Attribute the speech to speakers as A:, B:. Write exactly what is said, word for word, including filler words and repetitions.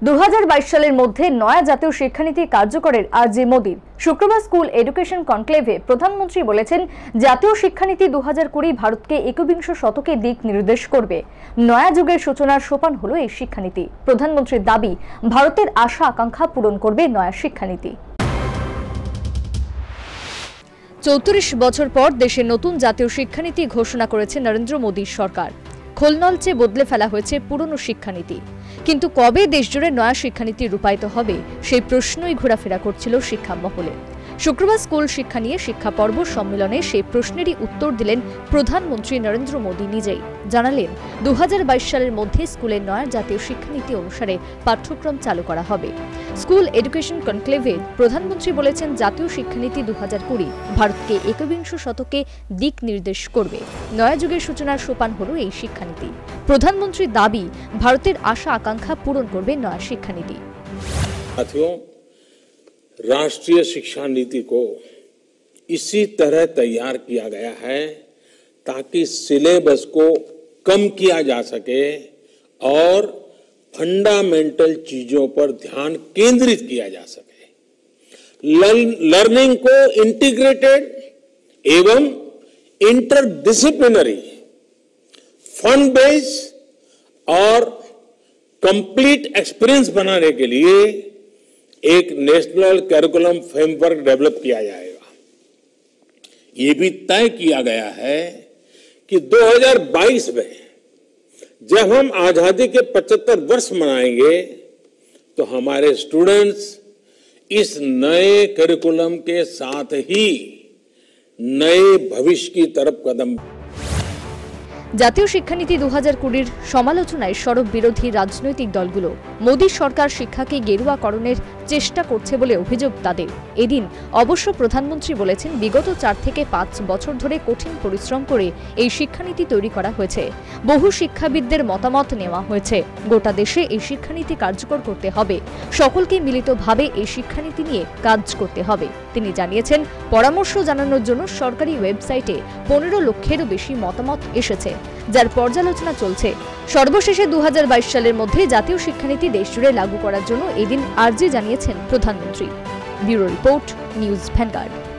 A: দু হাজার বাইশ সালের মধ্যে নয়া জাতীয় শিক্ষানীতি কার্যকরের আর্জি মোদীর। শুক্রবার স্কুল এডুকেশন কনক্লেভে প্রধানমন্ত্রী বলেছেন, জাতীয় শিক্ষানীতি দু হাজার কুড়ি ভারতকে একবিংশ শতকে দিক নির্দেশ করবে। নয়া যুগের সূচনার সোপান হলো এই শিক্ষানীতি। প্রধানমন্ত্রীর দাবি, ভারতের আশা আকাঙ্ক্ষা পূরণ করবে নয়া শিক্ষানীতি। চৌত্রিশ বছর পর দেশে নতুন জাতীয় শিক্ষানীতি ঘোষণা করেছে নরেন্দ্র মোদীর সরকার। খোলনলচে বদলে ফেলা হয়েছে পুরনো শিক্ষানীতি, কিন্তু কবে দেশজুড়ে নয়া শিক্ষানীতি রূপায়িত হবে সেই প্রশ্নই ঘোরাফেরা করছিল শিক্ষা মহলে। শুক্রবার স্কুল শিক্ষা নিয়ে শিক্ষা পর্ব সম্মেলনে সেই প্রশ্নেরই উত্তর দিলেন প্রধানমন্ত্রী নরেন্দ্র মোদী নিজেই। জানালেন, দু হাজার বাইশ সালের মধ্যে স্কুলে নয়া জাতীয় শিক্ষানীতি অনুসারে পাঠ্যক্রম চালু করা হবে। স্কুল এডুকেশন কনক্লেভে প্রধানমন্ত্রী বলেছেন, জাতীয় শিক্ষানীতি দু হাজার কুড়ি ভারতকে একবিংশ শতকে দিক নির্দেশ করবে। নয়া যুগের সূচনার সোপান হলো এই শিক্ষানীতি। প্রধানমন্ত্রীর দাবি, ভারতের আশা আকাঙ্ক্ষা পূরণ করবে নয়া শিক্ষানীতি।
B: राष्ट्रीय शिक्षा नीति को इसी तरह तैयार किया गया है ताकि सिलेबस को कम किया जा सके और फंडामेंटल चीजों पर ध्यान केंद्रित किया जा सके। लर्निंग को इंटीग्रेटेड एवं इंटरडिसिप्लिनरी, फन बेस्ड और कंप्लीट एक्सपीरियंस बनाने के लिए एक नेशनल करिकुलम फ्रेमवर्क डेवलप किया जाएगा। ये भी तय किया गया है कि दो हज़ार बाईस में जब हम आजादी के पचहत्तर वर्ष मनाएंगे तो हमारे स्टूडेंट्स इस नए करिकुलम के साथ ही नए भविष्य की तरफ कदम।
A: জাতীয় শিক্ষানীতি দু হাজার কুড়ির সমালোচনায় সরব বিরোধী রাজনৈতিক দলগুলো মোদী সরকার শিক্ষাকে গেরুয়াকরণের চেষ্টা করছে বলে অভিযোগ তাদের। এদিন অবশ্য প্রধানমন্ত্রী বলেছেন, বিগত চার থেকে পাঁচ বছর ধরে কঠিন পরিশ্রম করে এই শিক্ষানীতি তৈরি করা হয়েছে। বহু শিক্ষাবিদদের মতামত নেওয়া হয়েছে। গোটা দেশে এই শিক্ষানীতি কার্যকর করতে হবে। সকলকে মিলিতভাবে এই শিক্ষানীতি নিয়ে কাজ করতে হবে। তিনি জানিয়েছেন, পরামর্শ জানানোর জন্য সরকারি ওয়েবসাইটে পনেরো লক্ষেরও বেশি মতামত এসেছে, যার পর্যালোচনা চলছে। সর্বশেষে দু হাজার বাইশ সালের মধ্যে জাতীয় শিক্ষানীতি দেশজুড়ে লাগু করার জন্য এদিন আর্জি জানিয়েছেন প্রধানমন্ত্রী। Bureau report, News vanguard.